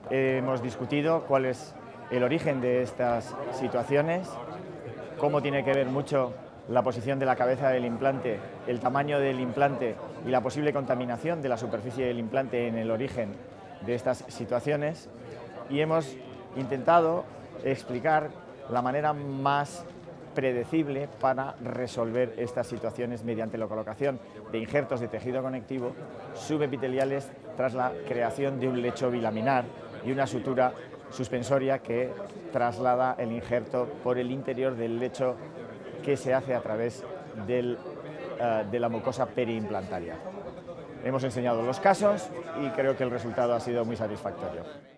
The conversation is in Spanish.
Hemos discutido cuál es el origen de estas situaciones, cómo tiene que ver mucho la posición de la cabeza del implante, el tamaño del implante y la posible contaminación de la superficie del implante en el origen de estas situaciones, y hemos intentado explicar la manera más predecible para resolver estas situaciones mediante la colocación de injertos de tejido conectivo subepiteliales tras la creación de un lecho bilaminar y una sutura suspensoria que traslada el injerto por el interior del lecho que se hace a través de la mucosa periimplantaria. Hemos enseñado los casos y creo que el resultado ha sido muy satisfactorio.